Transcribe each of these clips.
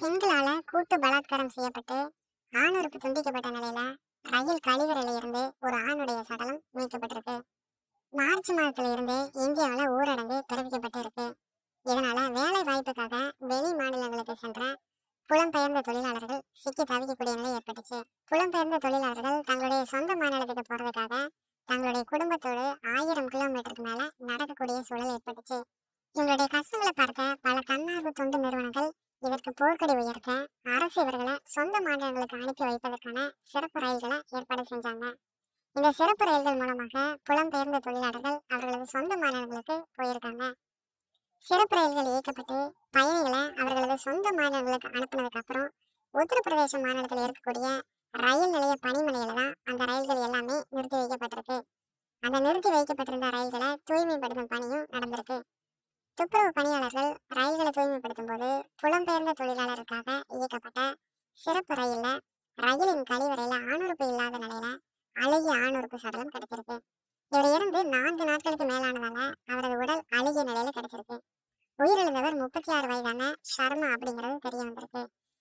பெண்களால கூட்டு பலாத்காரம் செய்யப்பட்டு ஆணுறுப்பு துண்டிக்கப்பட்ட நிலையில ரயில் கழிவறையில இருந்து ஒரு ஆணுடைய சடலம் மீட்கப்பட்டிருக்கு. மார்ச் மாதத்துல இருந்து இந்தியாவில ஊரடங்கு பிறப்பிக்கப்பட்டு இருக்கு. இதனால வேலை வாய்ப்புக்காக வெளி மாநிலங்களுக்கு சென்ற புலம்பெயர்ந்த தொழிலாளர்கள் சிக்கி தவிக்கக்கூடிய நிலை ஏற்பட்டுச்சு. புலம்பெயர்ந்த தொழிலாளர்கள் தங்களுடைய சொந்த மாநிலத்துக்கு போறதுக்காக தங்களுடைய குடும்பத்தோடு 1000 கிலோமீட்டருக்கு மேல நடக்கக்கூடிய சூழல் ஏற்பட்டுச்சு. இவங்களுடைய கஷ்டங்களை பார்த்த பல தன்னார்வ தொண்டு நிறுவனங்கள் இதற்கு போர்க்கொடி உயர்த்த அரசு இவர்களை சொந்த மாநிலங்களுக்கு அனுப்பி வைப்பதற்கான சிறப்பு ரயில்களை ஏற்பாடு செஞ்சாங்க. இந்த சிறப்பு ரயில்கள் மூலமாக புலம்பெயர்ந்த தொழிலாளர்கள் அவர்களது சொந்த மாநிலங்களுக்கு போயிருக்காங்க. சிறப்பு ரயில்கள் இயக்கப்பட்டு பயணிகளை அவர்களது சொந்த மாநிலங்களுக்கு அனுப்பினதுக்கு அப்புறம் உத்தரப்பிரதேச மாநிலத்தில் இருக்கக்கூடிய ரயில் நிலைய பணிமனையில தான் அந்த ரயில்கள் எல்லாமே நிறுத்தி வைக்கப்பட்டிருக்கு. அந்த நிறுத்தி வைக்கப்பட்டிருந்த ரயில்களை தூய்மைப்படுத்தும் பணியும் நடந்திருக்கு. துப்புரவு பணியாளர்கள் ரயில்களை தூய்மைப்படுத்தும் போது புலம்பெயர்ந்த தொழிலாளருக்காக இயக்கப்பட்ட சிறப்பு ரயிலின் கழிவறையில ஆணுறுப்பு இல்லாத நிலையில அழுகிய ஆணுறுப்பு சடலம் கிடைச்சிருக்கு. இவர் இருந்து 4 நாட்களுக்கு மேலானதால அவரது உடல் அழுகிய நிலையில கிடைச்சிருக்கு. உயிரிழந்தவர் 36 வயதான ஷர்மா அப்படிங்கிறது தெரிய வந்திருக்கு.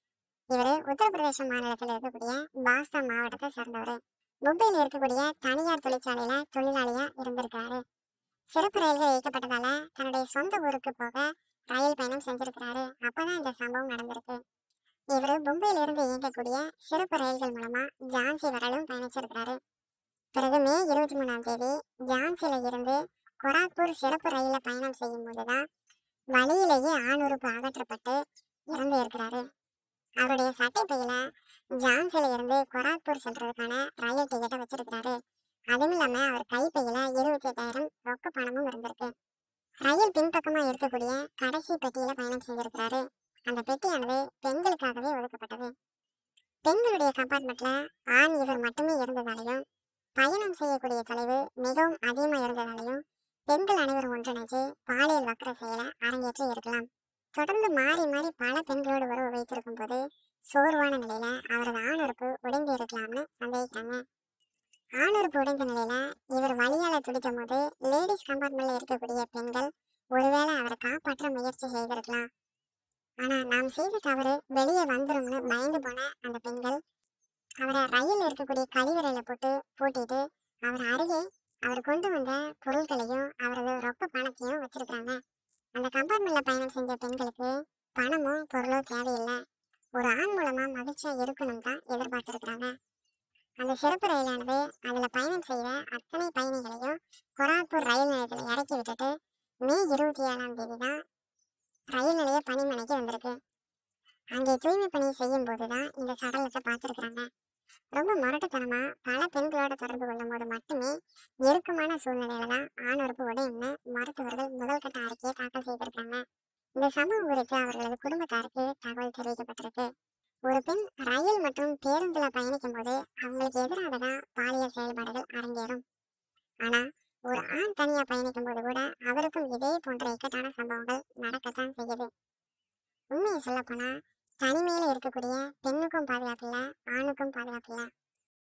இவரு உத்தரப்பிரதேச மாநிலத்தில் இருக்கக்கூடிய பாஸ்தா மாவட்டத்தை சேர்ந்தவர். மும்பையில் இருக்கக்கூடிய தனியார் தொழிற்சாலையில தொழிலாளியா இருந்திருக்காரு. சிறப்பு ரயில்கள் இயக்கப்பட்டதால தன்னுடைய சொந்த ஊருக்கு போக ரயில் பயணம் செஞ்சிருக்கிறாரு. அப்பதான் இந்த சம்பவம் நடந்திருக்கு. இவரு மும்பையில இருந்து இயங்கக்கூடிய சிறப்பு ரயில்கள் மூலமா ஜான்சி வரலும் பயணிச்சிருக்கிறாரு. பிறகு மே 23ஆம் தேதி ஜான்சியில இருந்து கொராக்பூர் சிறப்பு ரயில பயணம் செய்யும் போதுதான் வழியிலேயே ஆணுறுப்பு அகற்றப்பட்டு இறந்து இருக்கிறாரு. அவருடைய சட்டை பையில ஜான்சியில இருந்து கொராக்பூர் செல்றதுக்கான ரயில் டிக்கெட்டை வச்சிருக்கிறாரு. அதுவும் இல்லாம அவர் கைப்பையில 28,000 ரொக்க பணமும் இருந்திருக்கு. ரயில் பின்பக்கமா இருக்கக்கூடிய கடைசி பெட்டியில பயணம் செஞ்சிருக்கிறாரு. அந்த பெட்டியானது பெண்களுக்காகவே ஒதுக்கப்பட்டது. பெண்களுடைய கம்பார்ட்மெண்ட்ல ஆண் இவர் மட்டுமே இருந்ததாலையும் பயணம் செய்யக்கூடிய தொலைவு மிகவும் அதிகமா இருந்ததாலையும் பெண்கள் அனைவரும் ஒன்றிணைச்சு பாலியல் வக்கர செயலை அரங்கேற்றி இருக்கலாம். தொடர்ந்து மாறி மாறி பல பெண்களோடு உறவு வைத்திருக்கும் போது சோர்வான நிலையில அவரது ஆணுறுப்பு உடைந்து இருக்கலாம்னு சந்தேகித்தாங்க. ஆணுறுப்பு உடைந்த நிலையில இவர் வழியால துடிக்கும் போது லேடிஸ் கம்பார்ட்மெண்ட்ல இருக்கக்கூடிய பெண்கள் ஒருவேளை அவரை காப்பாற்ற முயற்சி செய்திருக்கலாம். ஆனா நாம் செய்த தவறு வெளியே வந்துரும்னு பயந்து போன அந்த பெண்கள் அவரை ரயில் இருக்கக்கூடிய கழிவறையில போட்டு பூட்டிட்டு அவர் அருகே அவர் கொண்டு வந்த பொருட்களையும் அவரது ரொக்க பணத்தையும் வச்சிருக்காங்க. அந்த கம்பார்ட்மெண்ட்ல பயணம் செஞ்ச பெண்களுக்கு பணமோ பொருளோ தேவையில்லை. ஒரு ஆண் மூலமா மகிழ்ச்சியா இருக்கணும் தான் எதிர்பார்த்திருக்கிறாங்க. அந்த சிறப்பு ரயிலானது அதுல பயணம் செய்த அத்தனை பயணிகளையும் கொராக்பூர் ரயில் நிலையத்துல இறக்கி விட்டுட்டு மே 27ஆம் தேதி தான் ரயில் நிலைய பணிமனைக்கு வந்திருக்கு. அங்கே தூய்மை பணி செய்யும் போதுதான் இந்த சடலத்தை பார்த்திருக்கிறாங்க. ரொம்ப முரட்டுத்தனமா பல பெண்களோட தொடர்பு கொள்ளும் போது மட்டுமே இறுக்கமான சூழ்நிலையில தான் ஆணுறுப்பு உடையும்னு மருத்துவர்கள் முதல் கட்ட அறிக்கையை தாக்கல் செய்திருக்காங்க. இந்த சம்பவம் குறித்து அவர்களது குடும்பத்தாருக்கு தகவல் தெரிவிக்கப்பட்டிருக்கு. ஒரு பெண் ரயில் மற்றும் பேருந்துல பயணிக்கும் போது அவங்களுக்கு எதிராக தான் பாலியல் செயல்பாடுகள் அரங்கேறும். ஆனா ஒரு ஆண் தனியா பயணிக்கும் போது கூட அவருக்கும் இதே போன்ற இக்கட்டான சம்பவங்கள் நடக்கத்தான் செய்யுது. உண்மையை சொல்ல போனா தனிமையில இருக்கக்கூடிய பெண்ணுக்கும் பாதுகாப்பு இல்ல, ஆணுக்கும் பாதுகாப்பு இல்ல.